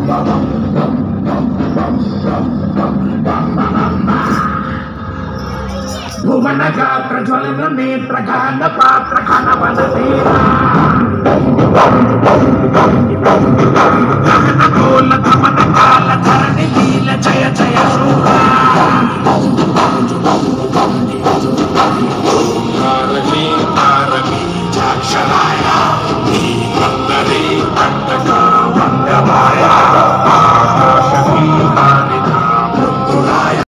భువనగా ప్రజ్వలన నేత్రగాన పాత్ర కనవన తీరా గోల గమన కాల ధరణి లీల జయ జయ శూరా తారమీ తారమీ చాక్షరా